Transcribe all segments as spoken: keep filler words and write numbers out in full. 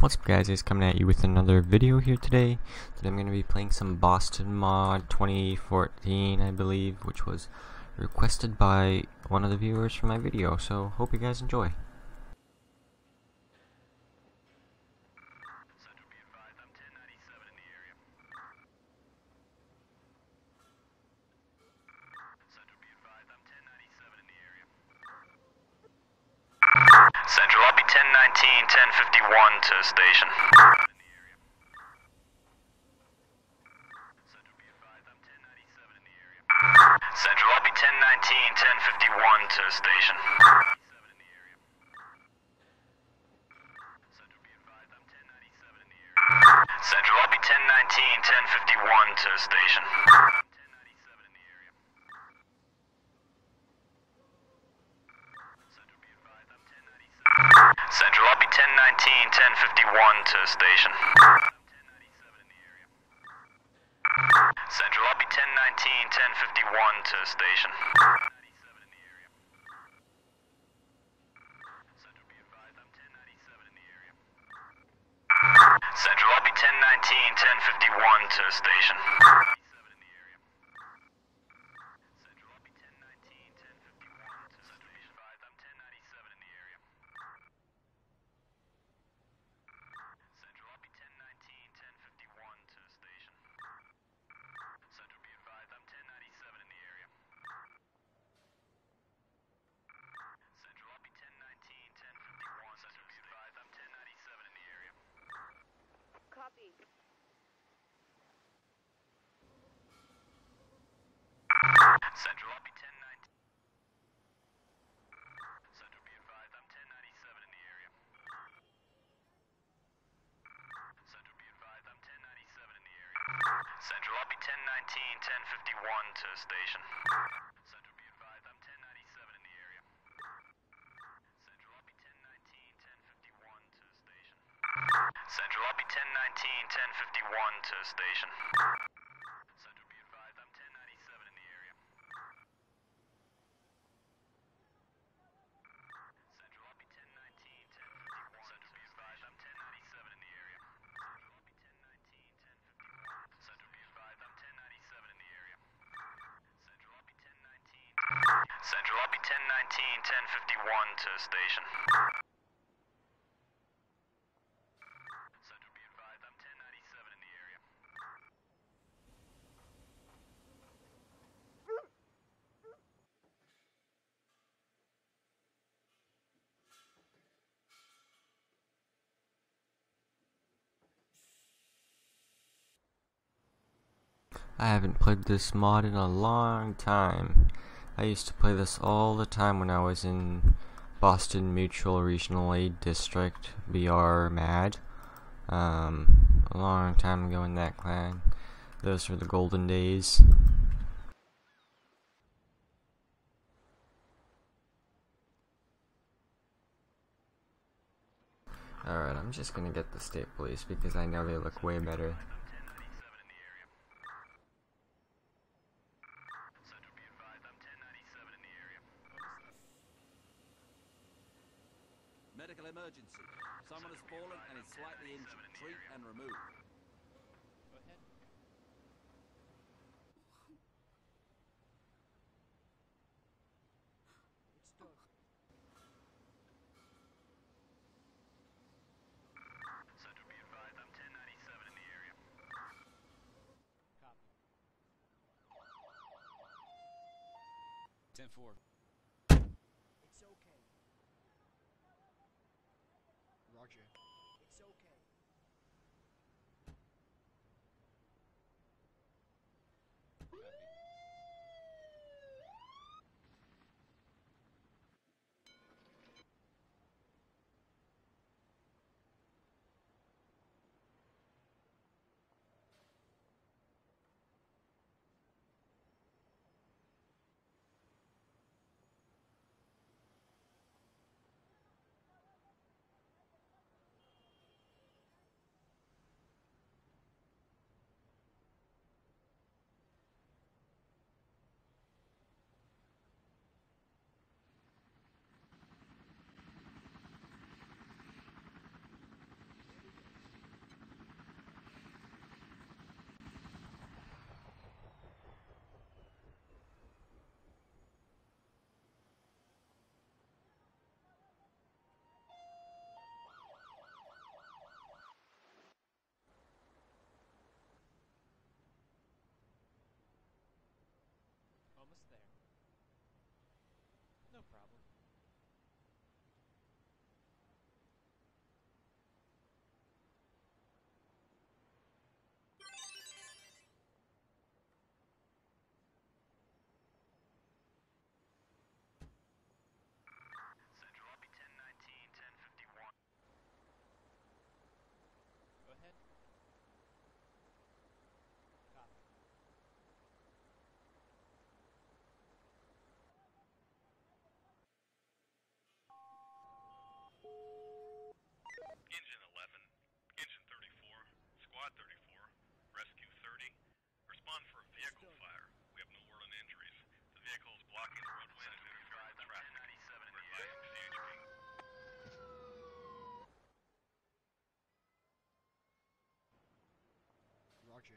What's up guys, it's coming at you with another video here today. Today I'm going to be playing some Boston Mod twenty fourteen, I believe, which was requested by one of the viewers from my video, so hope you guys enjoy. Central, I'll be ten nineteen, ten fifty-one to station. Central, I'll be ten nineteen, ten fifty-one to station. Central, I'll be ten nineteen, ten fifty-one to station. Central, I'll be ten nineteen, ten fifty-one to station. Central, I'll be ten nineteen, ten fifty-one to station. Central, I'll be ten nineteen, ten fifty-one to station. Copy. Central, I'll be ten nineteen. Central, be advised, I'm ten ninety-seven in the area. Central, be advised, I'm ten ninety-seven in the area. Central, I'll be ten nineteen, ten fifty-one to station. Central, be advised, I'm ten ninety-seven in the area. Central, I'll be ten nineteen, ten fifty-one to station. Central, I'll be ten nineteen, ten fifty-one to station. Central, be advised, I'm ten ninety-seven in the area. Central, I'll be ten nineteen, ten fifty-one. Central, be advised, I'm ten ninety-seven in the area. Central, I'll be ten nineteen, ten fifty-one. Central, be advised, I'm ten ninety-seven in the area. Central, I'll be ten nineteen. Central, I'll be ten nineteen, ten fifty-one to station. Central, be advised, I'm ten ninety-seven in the area. I haven't played this mod in a long time. I used to play this all the time when I was in Boston Mutual Regional Aid District, B R MAD. Um, a long time ago in that clan. Those were the golden days. Alright, I'm just gonna get the state police because I know they look way better. Medical emergency. Someone has fallen and is slightly injured. Treat and remove. Go ahead. It's done. Central, be advised, I'm ten ninety-seven in the area. Copy. ten four. It's okay. Roger. It's okay. Squad thirty-four, Rescue thirty. Respond for a vehicle fire. We have no word on injuries. The vehicle is blocking the roadway and is interfering with traffic. We're advising C H P. Roger.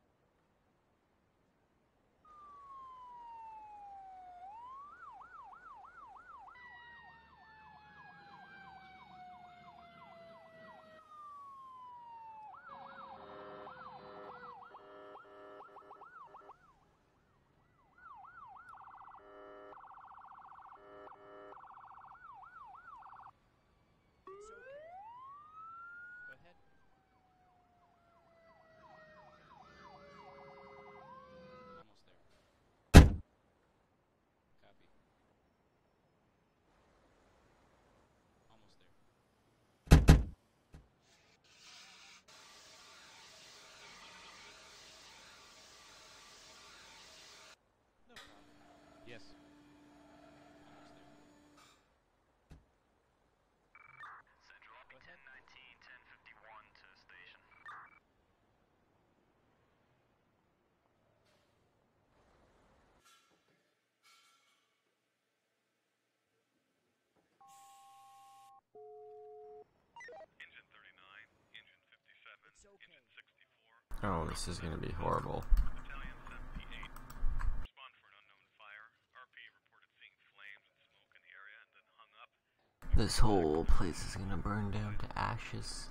It's okay. Go ahead. Almost there. Copy. Almost there. No problem. Yes. Almost there. Central, I'll be Go ahead. ten nineteen, ten fifty-one to station. Engine thirty-nine, engine fifty-seven, It's okay. engine sixty-four. Oh, this is gonna be horrible. Battalion seventy-eight. Respond for an unknown fire. R P reported seeing flames and smoke in the area and then hung up. This whole place is gonna burn down to ashes.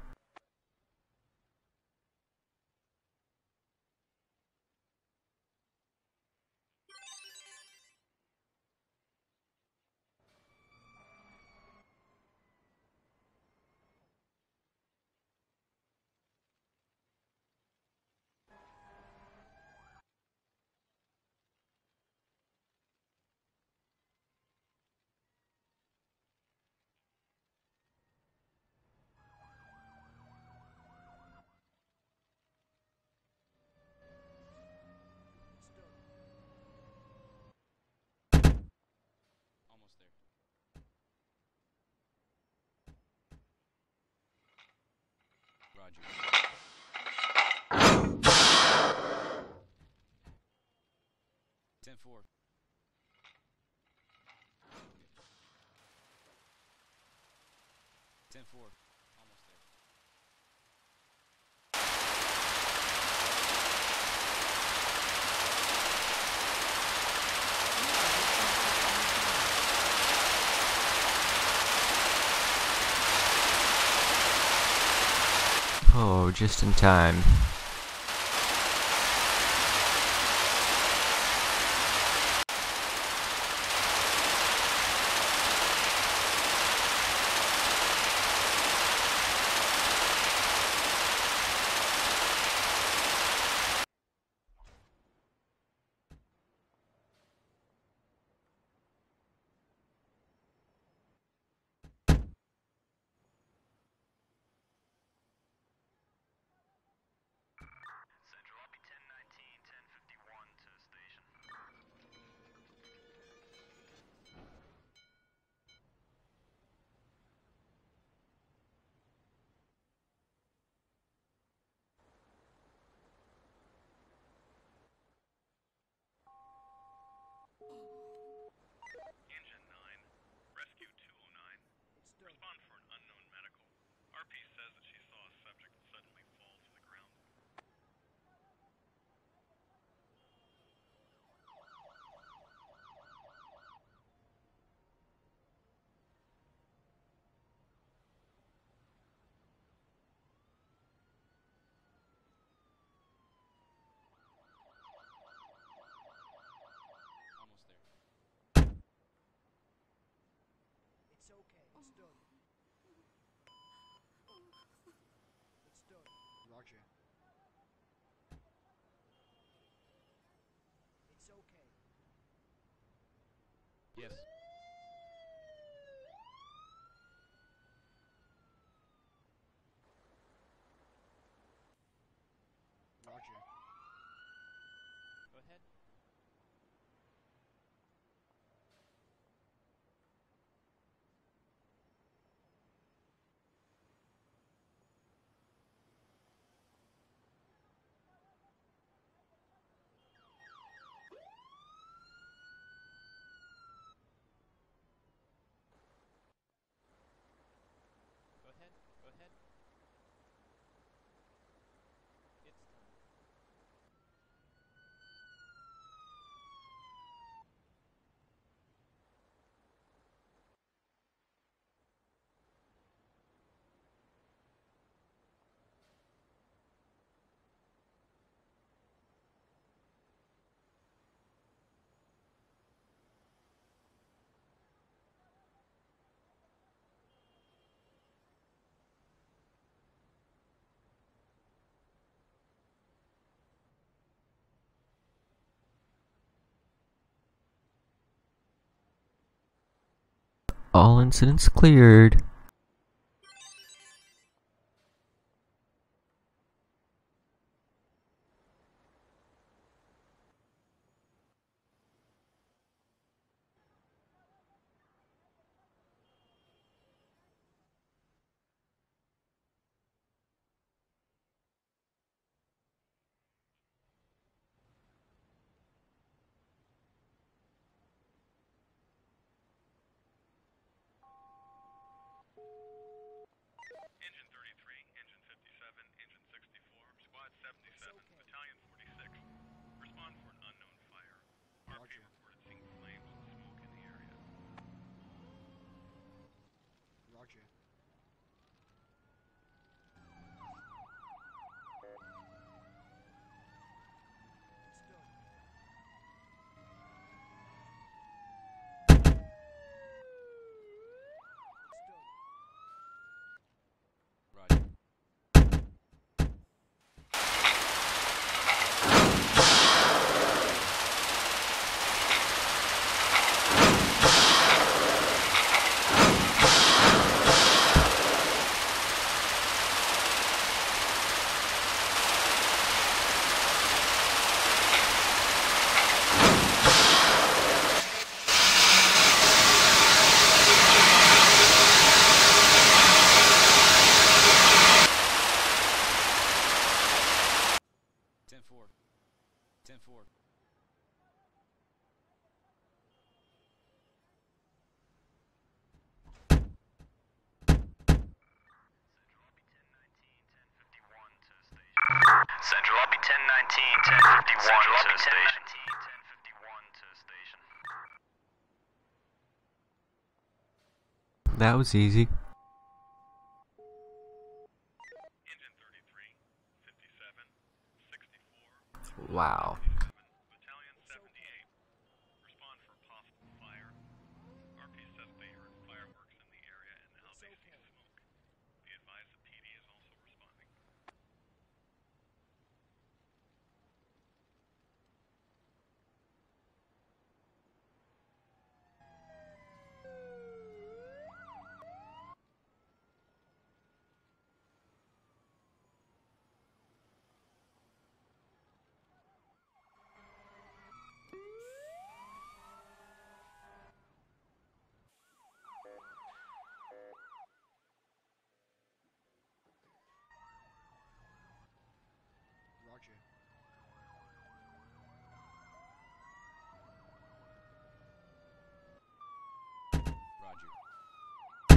It's done. Almost there. Roger. ten four. ten four. Almost there. Oh, just in time. Central, I'll be ten nineteen, ten fifty-one to station. Engine nine, Rescue two oh nine. It's done. Respond for an unknown medical. R P says that she saw a subject suddenly fall to the ground. Almost there. It's okay. It's done. It's done. Roger. It's okay. Yes. Roger. Go ahead. All incidents cleared. Engine thirty-three, Engine fifty-seven, Engine sixty-four, Squad seventy-seven, okay. Battalion forty-six. Respond for an unknown fire. R P Roger. reported seeing flames and smoke in the area. Roger. It's done. It's done. Roger. ten four. ten four. Central, I'll be ten nineteen, ten fifty-one to station. ten fifty-one to station. That was easy. Engine thirty-three, fifty-seven, sixty-four, Wow. Battalion seventy-eight. Respond for possible fire. R P says they heard fireworks in the area and now they see smoke. Be advised the P D is also responding. Roger. Roger.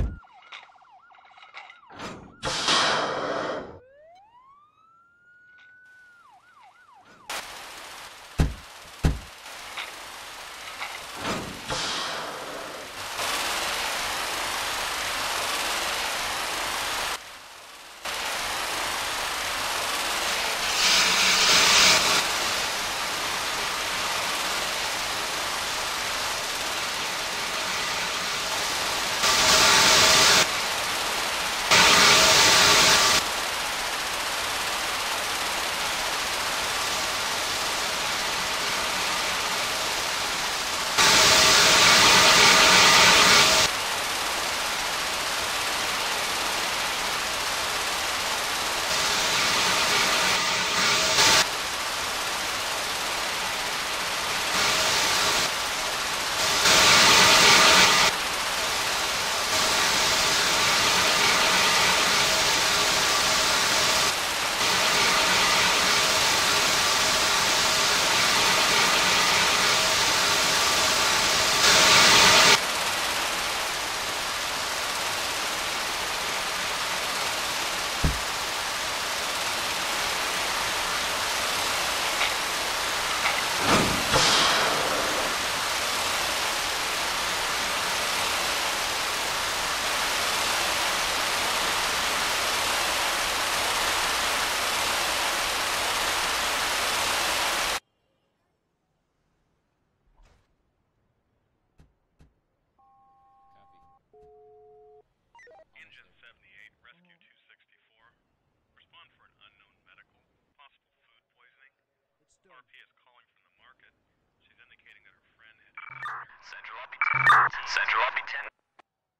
Engine seventy-eight, Rescue two sixty-four. Respond for an unknown medical, possible food poisoning. It's done. R P is calling from the market. She's indicating that her friend had eaten. Central, I'll be ten. Central, I'll be ten.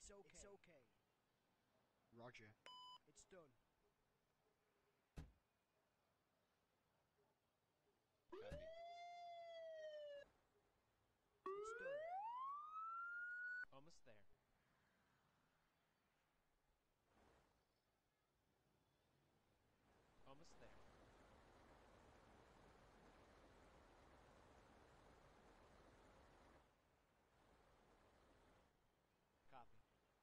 It's okay. It's okay. Roger. It's done. Copy. It's done. Almost there. Almost there. Copy.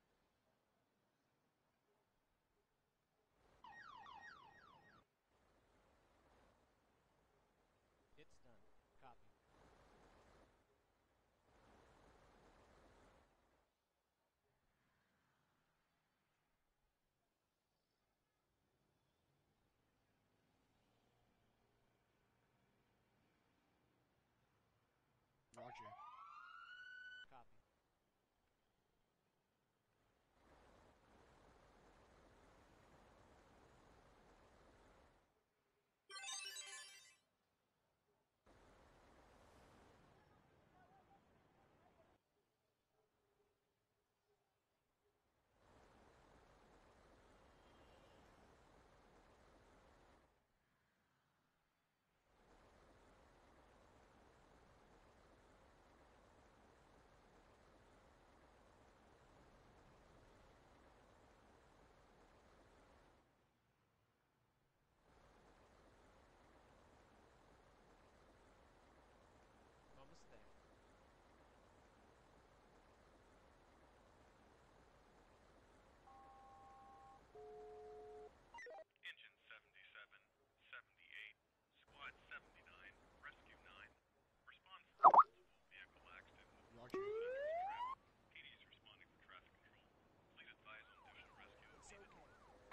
It's done. Copy. Roger. Copy. Almost there. Engine seventy-seven, seventy-eight, Squad seventy-nine, Rescue nine. Respond for a multiple vehicle accident with Roger. centers trapped. P D is responding for traffic control. Please advise on additional rescue if It's needed. okay.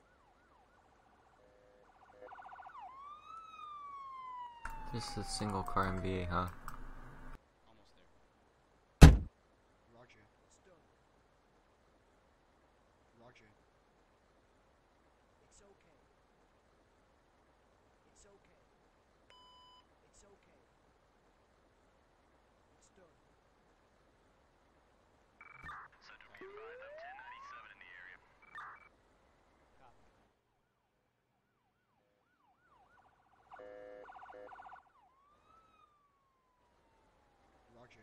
This is a single car M B A, huh? Almost there. Roger. It's done. Roger. It's okay. It's okay. It's okay. It's done. Central be advised, I'm ten ninety-seven in the area. Copy. Roger.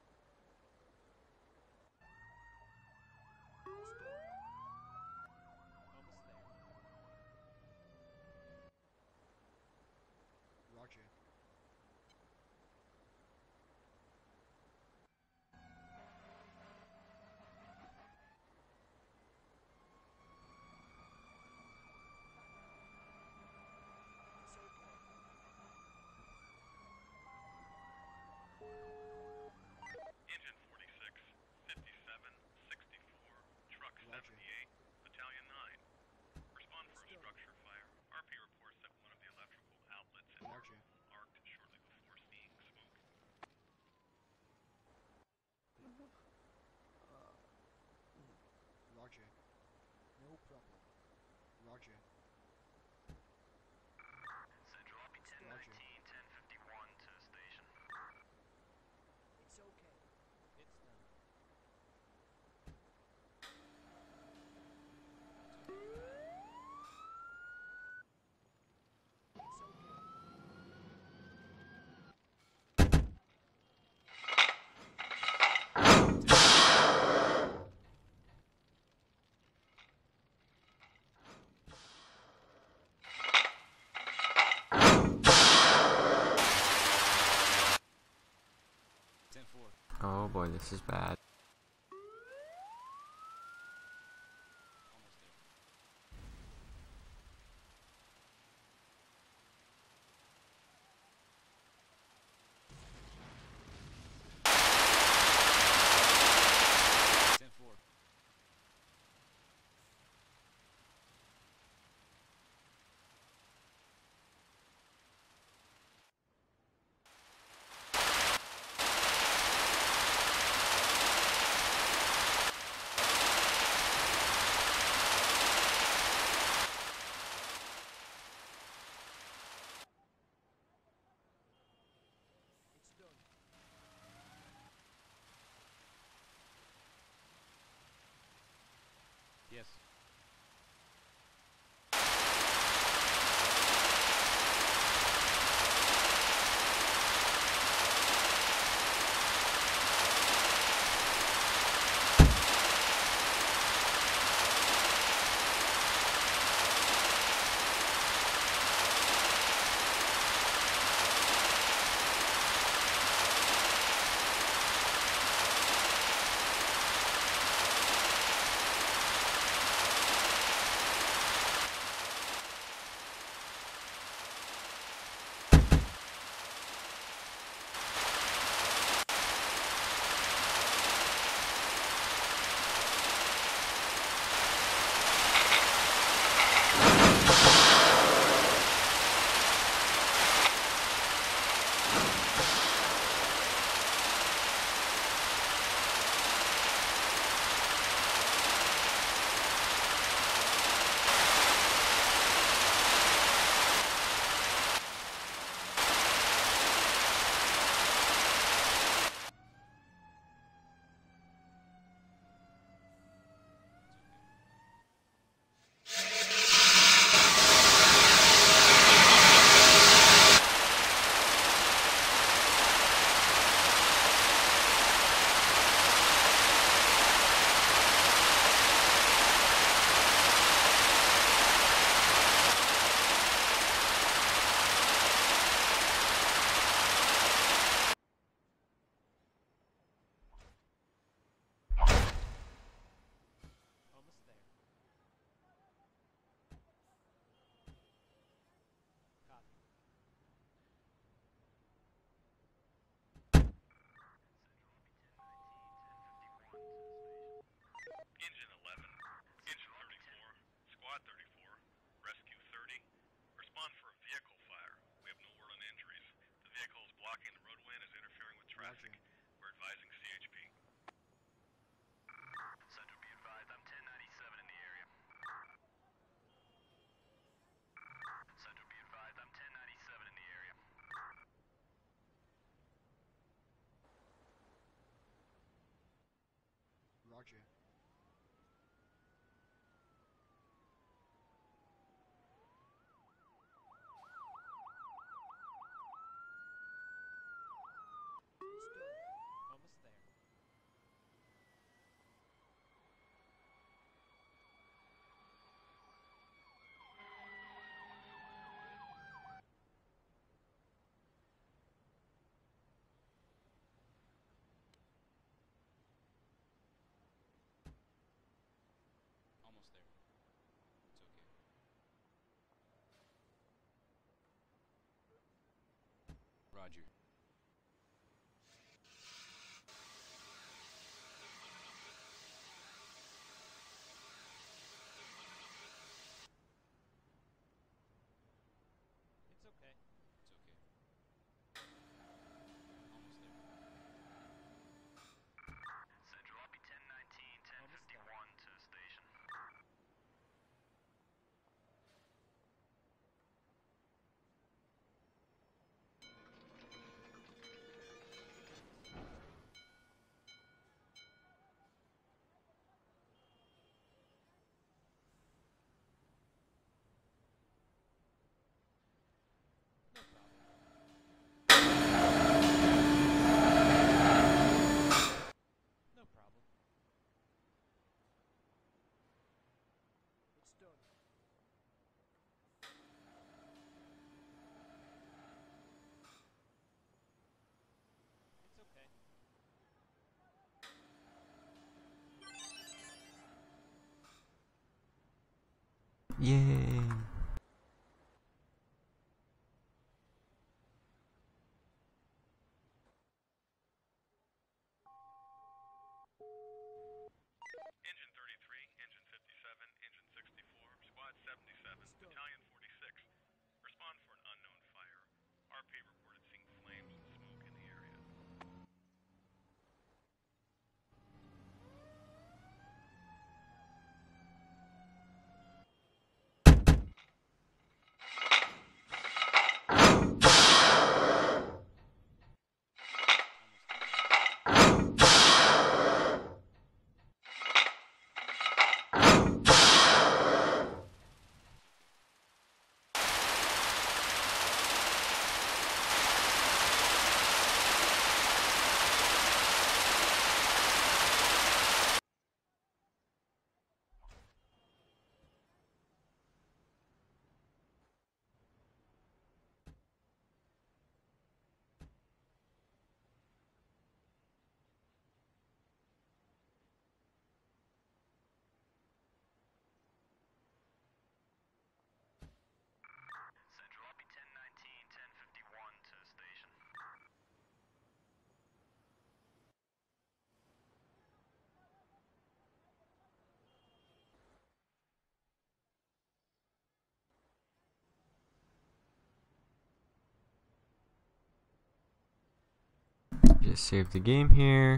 It's done. Almost there. Roger. It's okay. Engine forty-six, fifty-seven, sixty-four, Truck Roger. seventy-eight, Battalion nine. Respond for a It's done. structure fire. R P reports that one of the electrical outlets in their Roger. home arced shortly before seeing smoke. Roger. No problem. Roger. Central, I'll be ten nineteen, ten fifty-one to station. It's okay. It's done. It's okay. ten four. Oh boy, this is bad. Almost there. ten four. Yes. Almost there. Copy. Engine eleven, Engine thirty-four, Squad thirty-four, Rescue thirty. Respond for a vehicle fire. We have no word on injuries. The vehicle is blocking the roadway and is interfering with traffic. We're advising C H P. Central, be advised, I'm ten ninety-seven in the area. Central, be advised, I'm ten ninety-seven in the area. Roger. Almost there. Almost there. It's okay. Roger. It's okay. It's okay. Almost there. Central, I'll be ten nineteen, ten fifty-one to station. No problem. No problem. It's done. It's okay. Yay! Engine thirty-three, Engine fifty-seven, Engine sixty-four, Squad seventy-seven, Battalion forty-six. Respond for an unknown fire. R P reported seeing flames and smoke in the area. Just save the game here.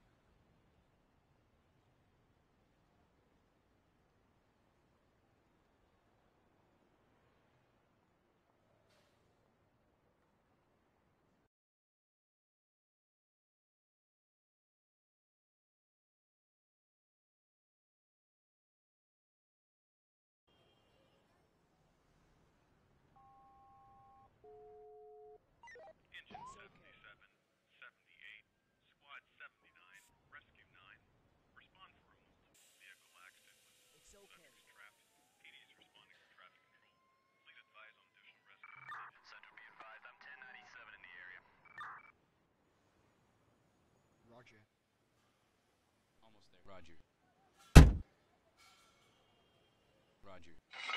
Engine seventy-seven, seventy-eight, Squad seventy-nine, Rescue nine. Respond for almost. Vehicle accident with subjects trapped. P D is responding for traffic control. Please advise on additional rescue. Central, be advised, I'm ten ninety-seven in the area. Roger. Almost there. Roger. Roger.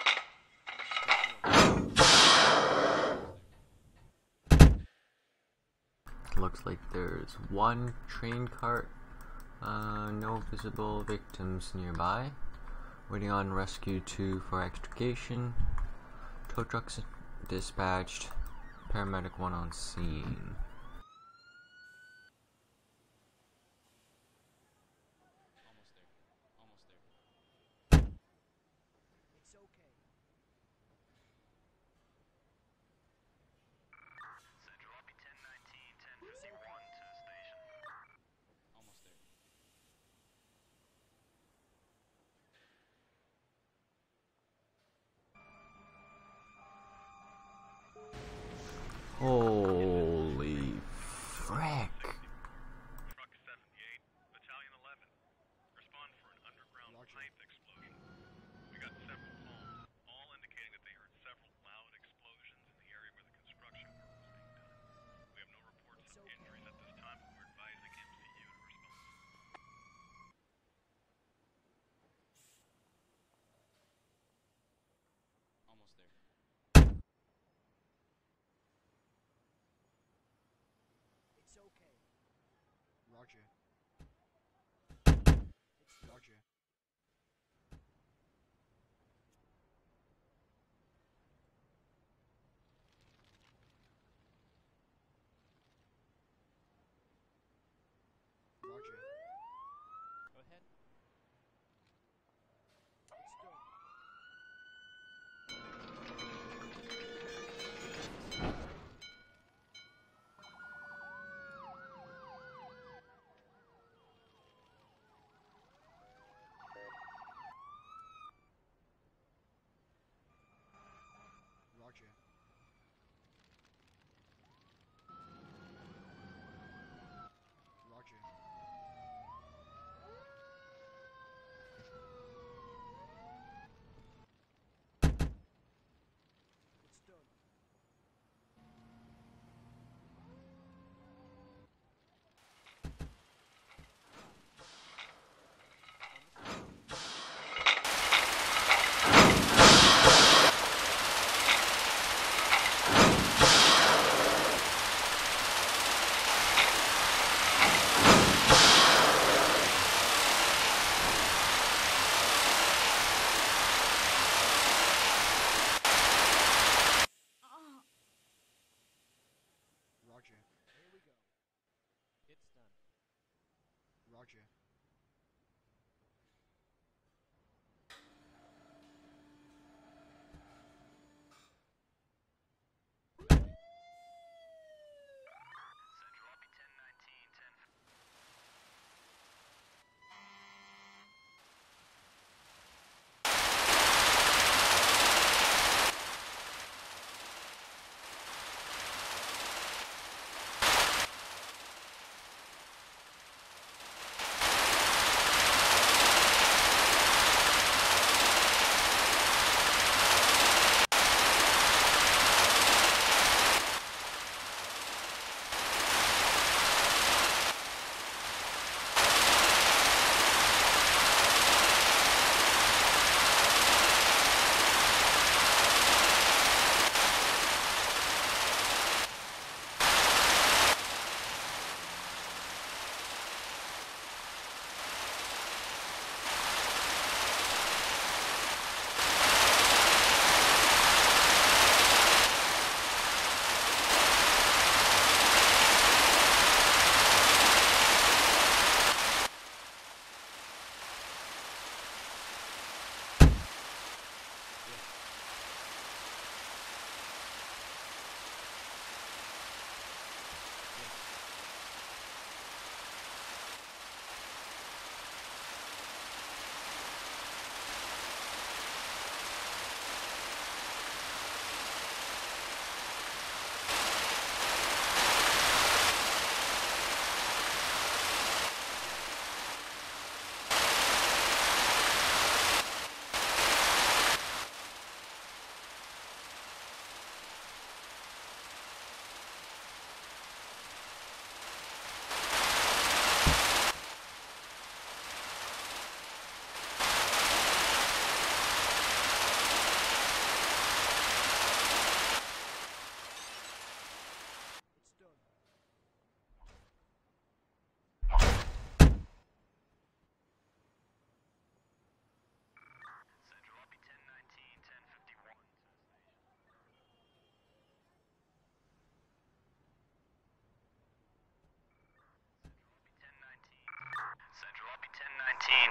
Looks like there's one train cart, uh, no visible victims nearby. Waiting on rescue two for extrication. Tow trucks dispatched. Paramedic one on scene. Almost there. Almost there. It's okay. Central, I'll be ten nineteen, ten fifty-one to the station. Almost there. Holy frick. Truck seventy-eight, Battalion eleven. Respond for an underground Roger. pipe explosion. We got several calls, all indicating that they heard several loud explosions in the area where the construction work was being done. We have no reports of injuries at this time, but we're advising M C U to respond. Almost there. It's okay. Roger. Roger. Roger. Go ahead. It's done. Roger. Roger. It's done. Roger. Here we go. It's done. Roger. Central, I'll be ten nineteen, ten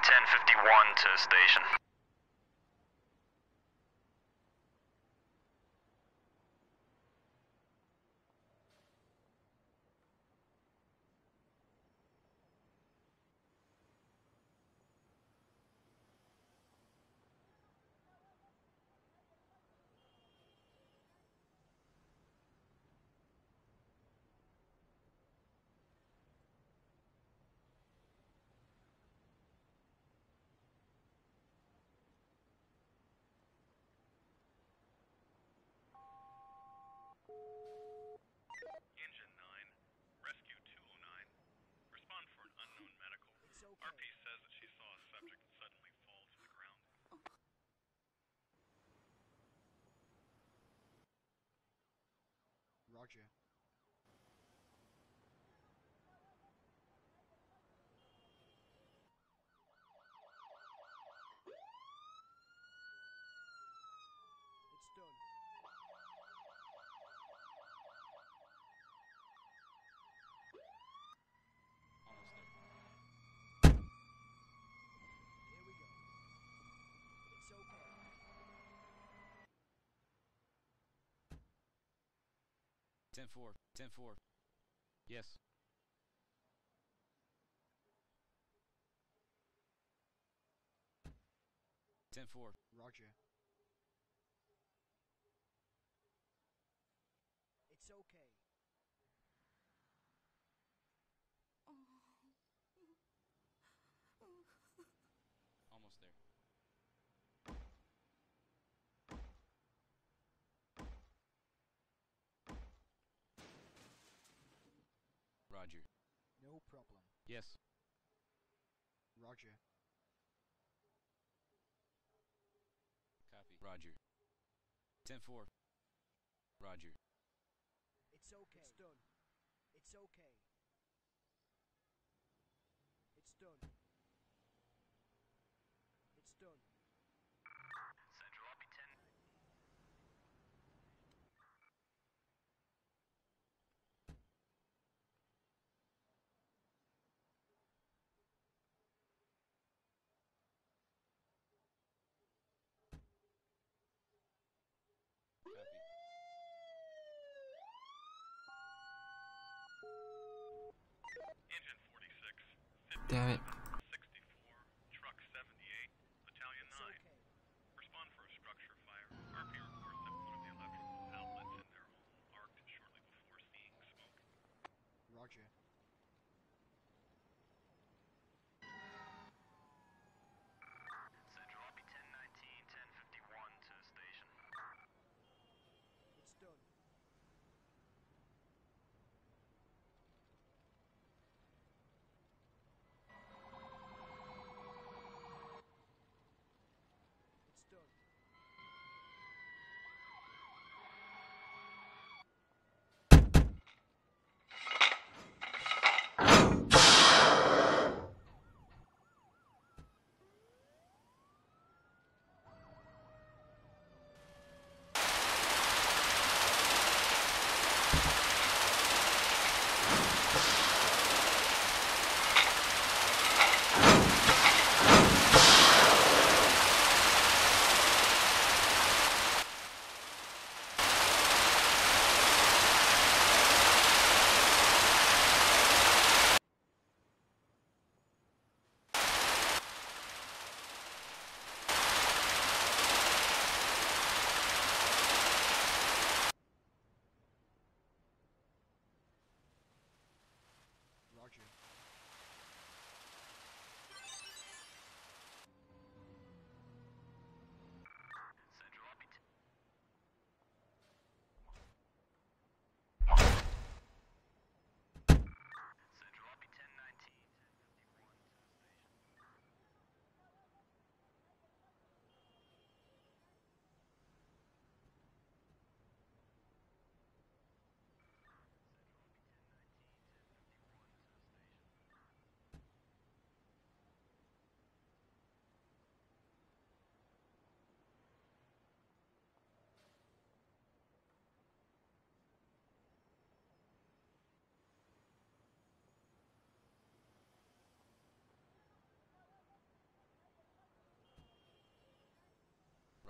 ten fifty-one to station. Engine nine, Rescue two oh nine. Respond for an unknown medical. It's okay. R P says that she saw a subject suddenly fall to the ground. Roger. It's done. Here we go. It's okay. ten four, ten four. Yes. ten four. Roger. It's okay. Almost there. Roger. No problem. Yes. Roger. Copy. Roger. ten four. Roger. It's okay. It's done. It's okay. It's done. It's done. Central, I'll be ten. Copy. Engine forty-six. Damn it. sixty-four. Truck seventy-eight. Battalion It's nine. okay. Respond for a structure fire. R P reports that one of the electrical outlets in their home arced shortly before seeing smoke. Roger. Central, I'll be ten nineteen, ten fifty-one to station. It's done.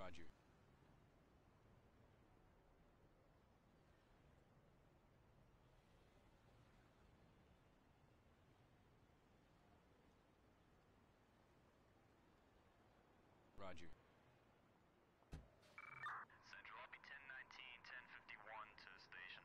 Roger. Roger. Central, I'll be ten nineteen, ten fifty-one to station.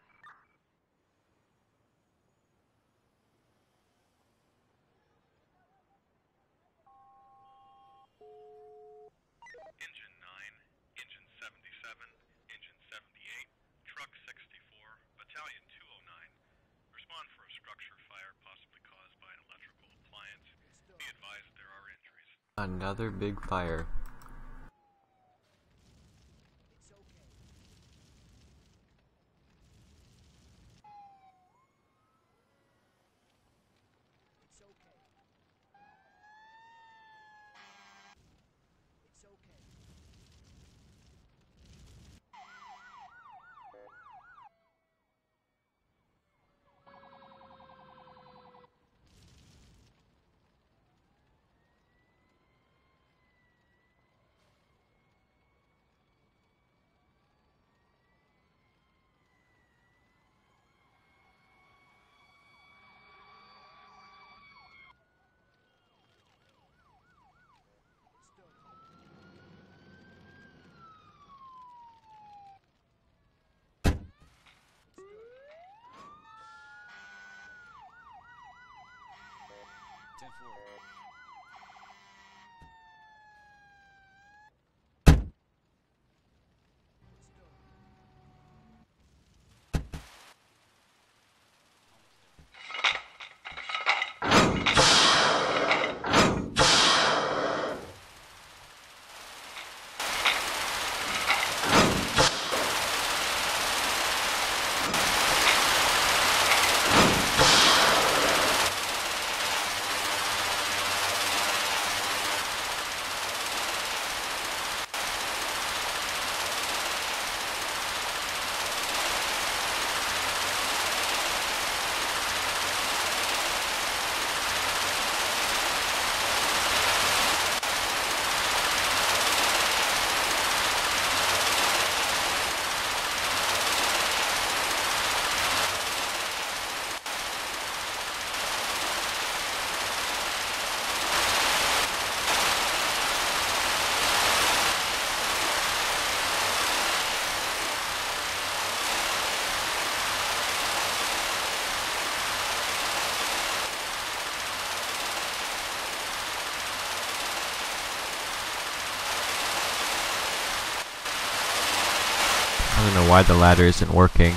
Engine nine, Engine seventy-seven, Engine seventy-eight, Truck sixty-four, Battalion two oh nine. Respond for a structure fire possibly caused by an electrical appliance. Be advised there are injuries. Another big fire. It's okay. It's okay. It's okay. It's done. It's done. ten four. It's done. I don't know why the ladder isn't working.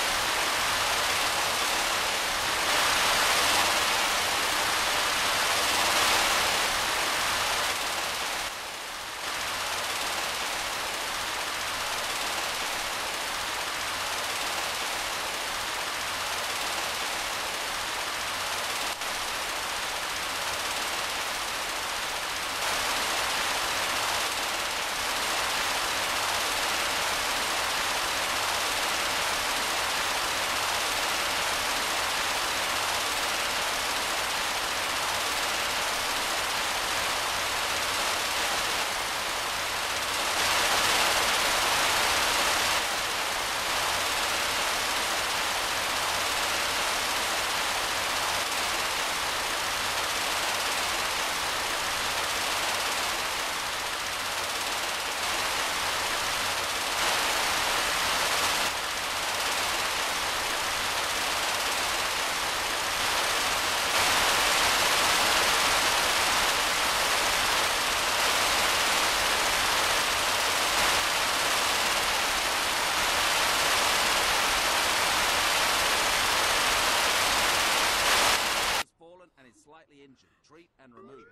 Has fallen and is slightly injured. Treat and remove.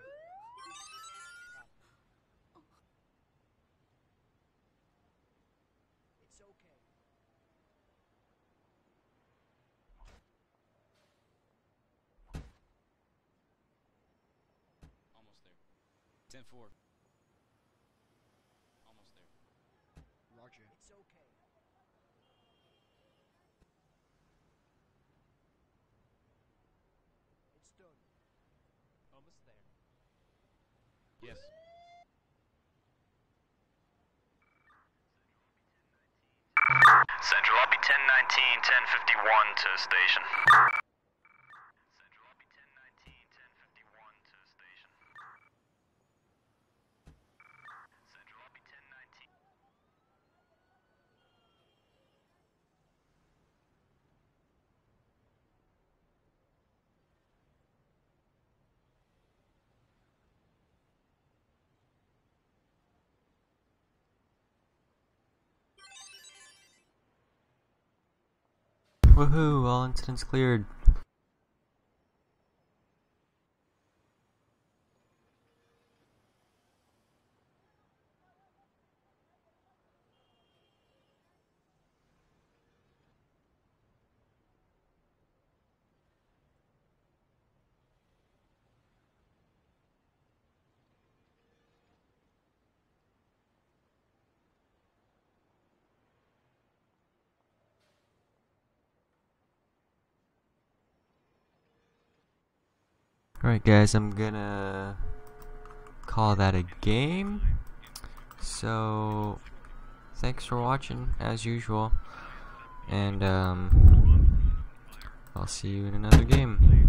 It's okay. Almost there. ten four. Almost there. Roger. It's okay. It's done. Almost there. Yes. Central Lobby ten nineteen, ten fifty-one to station. Central Lobby ten nineteen, ten fifty-one to station. Central Lobby ten nineteen. Woohoo! All incidents cleared. Alright guys, I'm gonna call that a game. So thanks for watching as usual, and um, I'll see you in another game.